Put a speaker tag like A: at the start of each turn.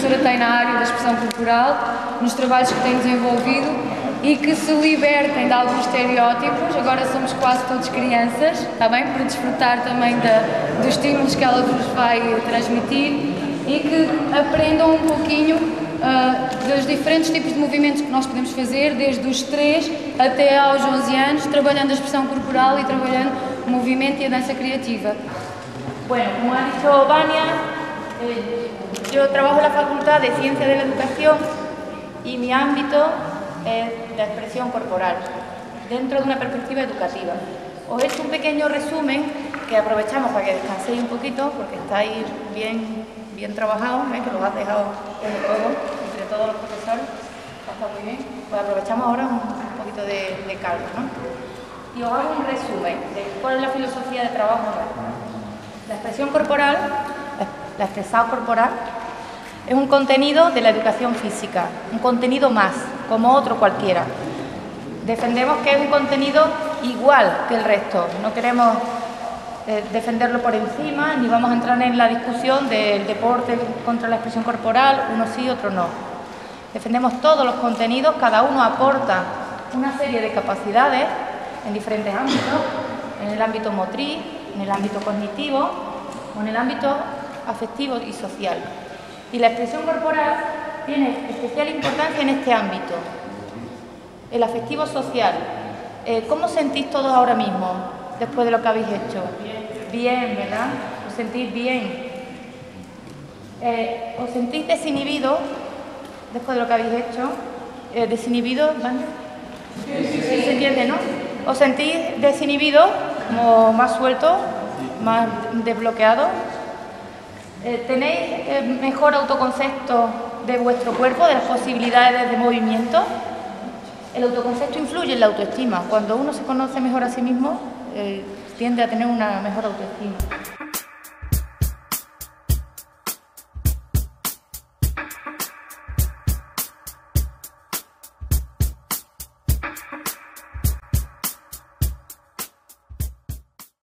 A: professora tem na área da expressão corporal, nos trabalhos que tem desenvolvido e que se libertem de alguns estereótipos. Agora somos quase todos crianças, está bem? Para desfrutar também dos estímulos que ela vos vai transmitir e que aprendam um pouquinho dos diferentes tipos de movimentos que nós podemos fazer, desde os 3 até aos 11 anos, trabalhando a expressão corporal e trabalhando o movimento e a dança creativa.
B: Bueno, como ha dicho Vania, yo trabajo en la Facultad de Ciencias de la Educación y mi ámbito es la expresión corporal, dentro de una perspectiva educativa. Os he hecho un pequeño resumen que aprovechamos para que descanséis un poquito, porque estáis bien trabajados, que los has dejado entre todos los profesores, está muy bien. Pues aprovechamos ahora un poquito de calma, ¿no? Y os hago un resumen de cuál es la filosofía de trabajo. La expresión corporal, la expresado corporal, es un contenido de la educación física, un contenido más, como otro cualquiera. Defendemos que es un contenido igual que el resto, no queremos defenderlo por encima, ni vamos a entrar en la discusión del deporte contra la expresión corporal, uno sí, otro no. Defendemos todos los contenidos, cada uno aporta una serie de capacidades en diferentes ámbitos, en el ámbito motriz, en el ámbito cognitivo o en el ámbito afectivo y social. Y la expresión corporal tiene especial importancia en este ámbito, el afectivo social. ¿Cómo sentís todos ahora mismo, después de lo que habéis hecho? Bien, ¿verdad? ¿Os sentís bien? ¿Os sentís desinhibidos después de lo que habéis hecho? ¿Desinhibidos, Vania? Sí, se entiende, ¿no? ¿Os sentís desinhibidos, como más sueltos, más desbloqueados? ¿Tenéis mejor autoconcepto de vuestro cuerpo, de las posibilidades de movimiento? El autoconcepto influye en la autoestima. Cuando uno se conoce mejor a sí mismo, tiende a tener una mejor autoestima.